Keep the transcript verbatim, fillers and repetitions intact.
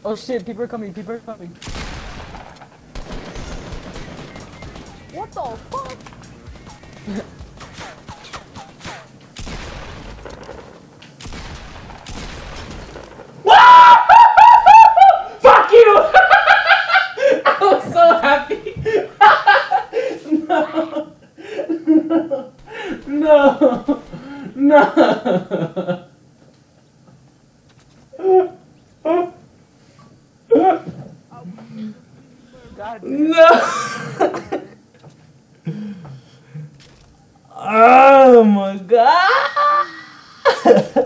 Oh shit, people are coming, people are coming. What the fuck? Fuck you! I was so happy. No. No. No. God No. Oh my god.